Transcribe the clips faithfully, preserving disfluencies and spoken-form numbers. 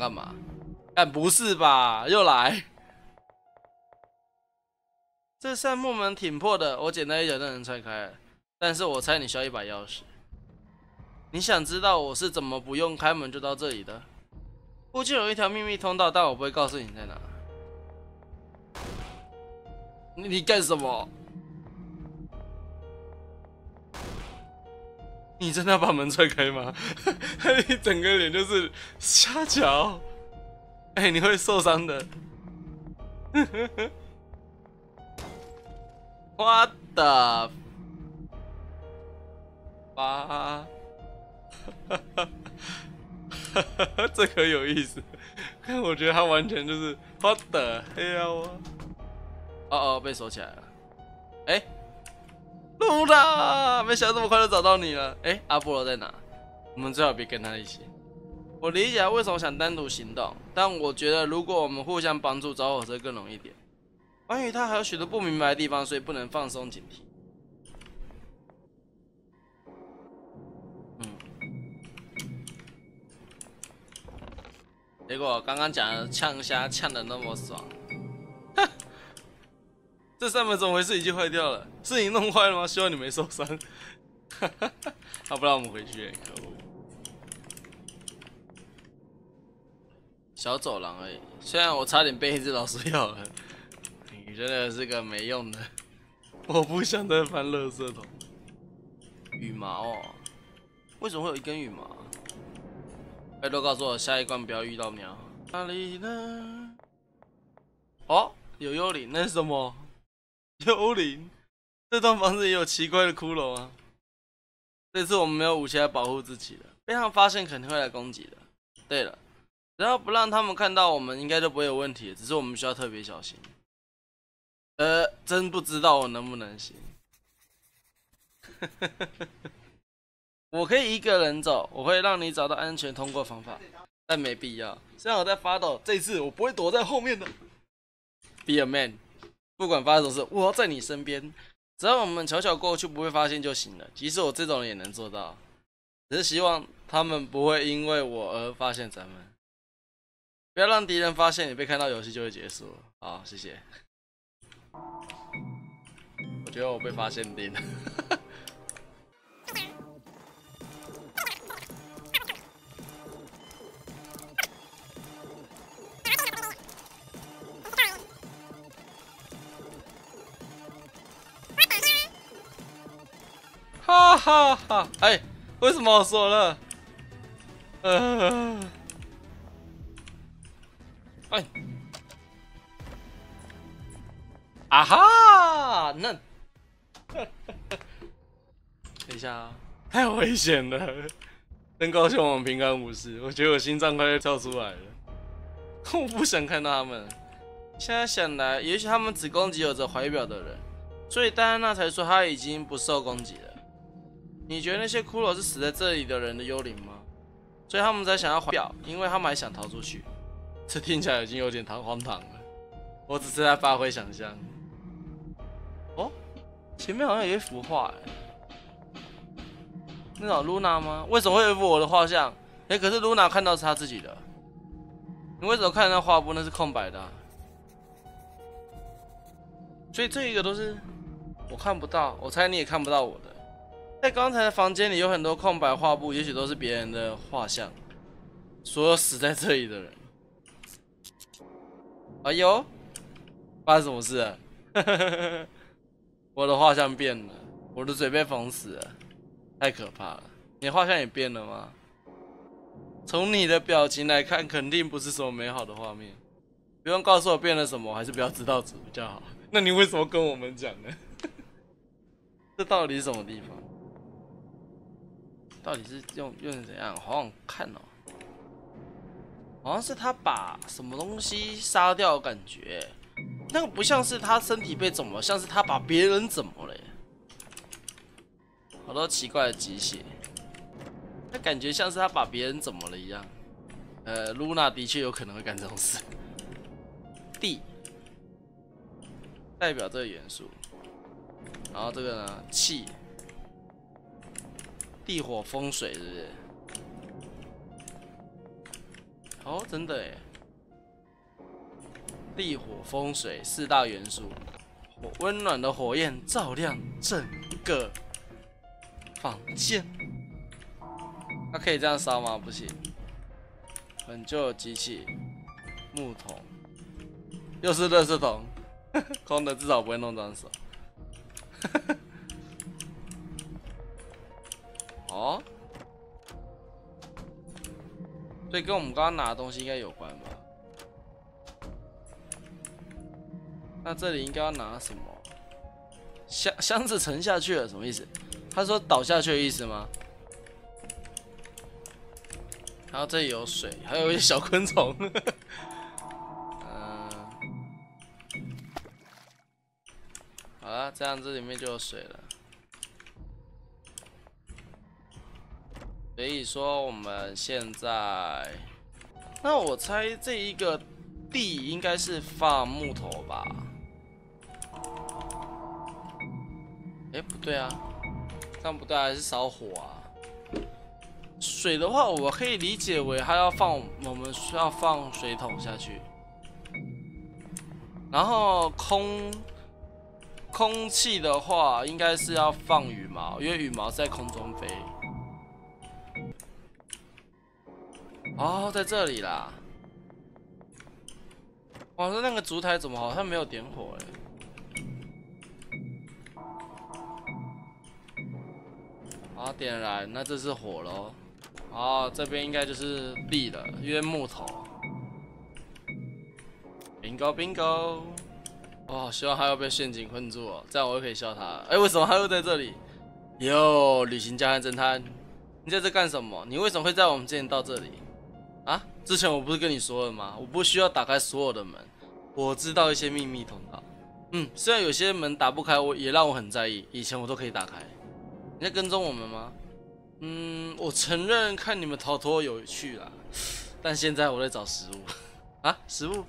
干嘛？但不是吧？又来。这扇木门挺破的，我简单一脚就能拆开了。但是我猜你需要一把钥匙。你想知道我是怎么不用开门就到这里的？附近有一条秘密通道，但我不会告诉你在哪。你你干什么？你真的要把门踹开吗？你整个脸就是瞎瞧。哎、欸，你会受伤的。What the？ 啊！这可有意思。我觉得他完全就是 What the hell 啊！哦哦，被锁起来了。哎、欸，露娜，没想到这么快就找到你了。哎、欸，阿波罗在哪？我们最好别跟他一起。我理解他为什么想单独行动，但我觉得如果我们互相帮助，找火车更容易点。关于他还有许多不明白的地方，所以不能放松警惕。嗯。结果刚刚讲的呛虾呛的那么爽，哼！这扇门怎么回事？已经坏掉了，是你弄坏了吗？希望你没受伤。他不让我们回去，可恶！小走廊而已，虽然我差点被一只老鼠咬了。你真的是个没用的，我不想再翻垃圾桶。羽毛哦，为什么会有一根羽毛？拜托告诉我，下一关不要遇到鸟。哪里呢？哦，有幽灵，那是什么？幽灵？这栋房子也有奇怪的骷髅啊！这次我们没有武器来保护自己了，被他们发现肯定会来攻击的。对了，只要不让他们看到我们，应该就不会有问题，只是我们需要特别小心。呃，真不知道我能不能行。我可以一个人走，我会让你找到安全通过方法，但没必要。虽然我在发抖，这次我不会躲在后面的。Be a man， 不管发生什么事，我要在你身边。只要我们悄悄过去，不会发现就行了。即使我这种人也能做到，只是希望他们不会因为我而发现咱们。不要让敌人发现你被看到，游戏就会结束了。好，谢谢。我觉得我被发现定了。哈哈哈！哎，为什么我锁了？呃，哎，啊哈，那，等一下啊，太危险了！真高兴我们平安无事，我觉得我心脏快要跳出来了。我不想看到他们。现在想来，也许他们只攻击有着怀表的人，所以戴安娜才说他已经不受攻击了。你觉得那些骷髅是死在这里的人的幽灵吗？所以他们才想要怀表，因为他们还想逃出去。这听起来已经有点堂荒唐了。我只是在发挥想象。哦，前面好像有一幅画，哎，那种露娜吗？为什么会有一幅我的画像？哎，可是露娜看到是她自己的。你为什么看那画布那是空白的啊？所以这一个都是我看不到，我猜你也看不到我的。在刚才的房间里有很多空白画布，也许都是别人的画像。所有死在这里的人，哎呦，发生什么事了？我的画像变了，我的嘴被封死了，太可怕了！你的画像也变了吗？从你的表情来看，肯定不是什么美好的画面。不用告诉我变了什么，还是不要知道比较好。那你为什么跟我们讲呢？这到底是什么地方？到底是用用怎样？好想看哦，好像是他把什么东西杀掉，感觉那个不像是他身体被怎么了，像是他把别人怎么了耶？好多奇怪的机械，那感觉像是他把别人怎么了一样。呃，露娜的确有可能会干这种事。地代表这个元素，然后这个呢，气。地火风水是不是？ 哦，真的耶！地火风水四大元素，火温暖的火焰照亮整个房间。它可以这样烧吗？不行。很旧的机器，木桶，又是垃圾桶，空的至少不会弄脏手。哦，所以跟我们刚刚拿的东西应该有关吧？那这里应该要拿什么？箱箱子沉下去了，什么意思？他说倒下去的意思吗？然后这里有水，还有一些小昆虫。嗯，好了，这样这里面就有水了。所以说我们现在，那我猜这一个地应该是放木头吧？哎、欸，不对啊，这样不对啊，还是烧火啊？水的话，我可以理解为它要放，我们需要放水桶下去，然后空空气的话，应该是要放羽毛，因为羽毛是在空中飞。哦，在这里啦！哇，那那个烛台怎么好像没有点火哎？好，点燃，那这是火咯。哦，这边应该就是地了，因为木头。bingo bingo！ 哦，希望他要被陷阱困住哦，这样我就可以笑他。哎、欸，为什么他又在这里？哟，旅行家和侦探，你在这干什么？你为什么会在我们之前到这里？啊？之前我不是跟你说了吗？我不需要打开所有的门，我知道一些秘密通道。嗯，虽然有些门打不开，我也让我很在意，以前我都可以打开。你在跟踪我们吗？嗯，我承认看你们逃脱有趣啦，但现在我在找食物啊，食物，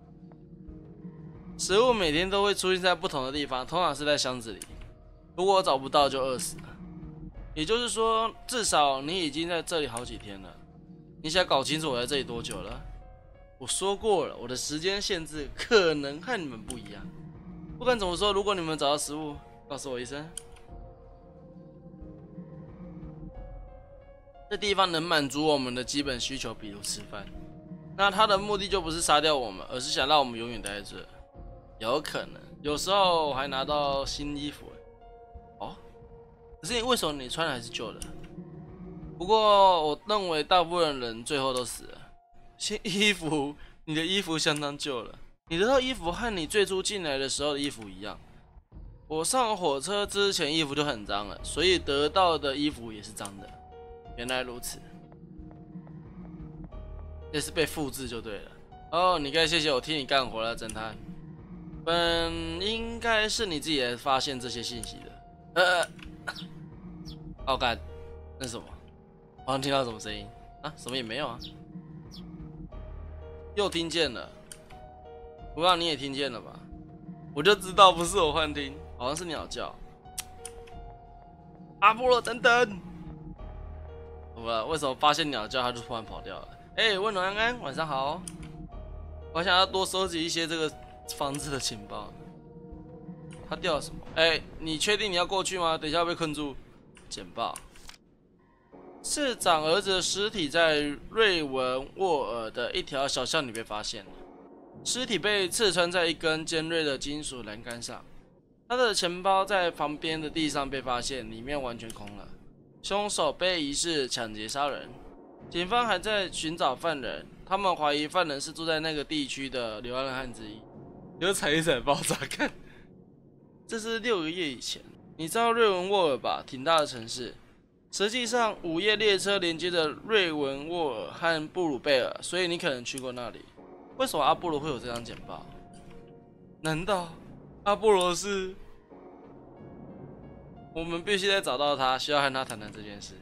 食物每天都会出现在不同的地方，通常是在箱子里。如果我找不到，就饿死了。也就是说，至少你已经在这里好几天了。你想搞清楚我在这里多久了？我说过了，我的时间限制可能和你们不一样。不管怎么说，如果你们找到食物，告诉我一声。这地方能满足我们的基本需求，比如吃饭。那它的目的就不是杀掉我们，而是想让我们永远待在这。有可能，有时候还拿到新衣服。哦，可是为什么你穿的还是旧的？不过我认为大部分人最后都死了。新衣服，你的衣服相当旧了。你这套衣服和你最初进来的时候的衣服一样。我上火车之前衣服就很脏了，所以得到的衣服也是脏的。原来如此，也是被复制就对了。哦，你该谢谢我替你干活了，侦探。本应该是你自己来发现这些信息的。呃，哦干，那是什么？好像听到什么声音啊？什么也没有啊。又听见了，不知道你也听见了吧？我就知道不是我幻听，好像是鸟叫。阿波罗，等等！我为什么发现鸟叫，它就突然跑掉了？哎、欸，温暖安安，晚上好。我想要多收集一些这个房子的情报。他掉了什么？哎、欸，你确定你要过去吗？等一下要被困住。简报：市长儿子的尸体在瑞文沃尔的一条小巷里被发现了，尸体被刺穿在一根尖锐的金属栏杆上。他的钱包在旁边的地上被发现，里面完全空了。凶手被疑似抢劫杀人，警方还在寻找犯人，他们怀疑犯人是住在那个地区的流浪汉之一。有踩一踩爆炸看，这是六个月以前。你知道瑞文沃尔吧？挺大的城市。实际上，午夜列车连接着瑞文沃尔和布鲁贝尔，所以你可能去过那里。为什么阿波罗会有这张简报？难道阿波罗是？我们必须得找到他，需要和他谈谈这件事。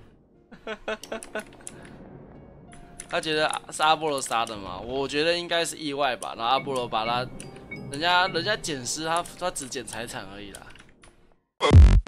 他觉得是阿波罗杀的吗？我觉得应该是意外吧。然后阿波罗把他，人家人家捡尸，他他只捡财产而已啦。